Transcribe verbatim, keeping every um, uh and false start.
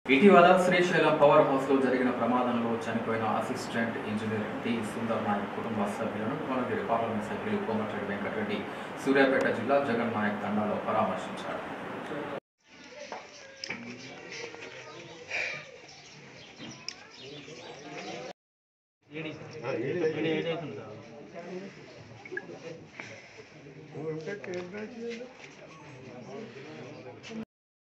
ఇటీవల శ్రీశైలం పవర్ హౌస్లో జరిగిన ప్రమాదంలో చనిపోయిన assistant engineer T Sundar Nayak కుటుంబ సభ్యులను కోనగిరి పార్లమెంట్ సభ్యులు కోమటిరెడ్డి వెంకటరెడ్డి సూర్యాపేట జిల్లా జగన్ నాయక్ తండాలో పరామర్శించారు.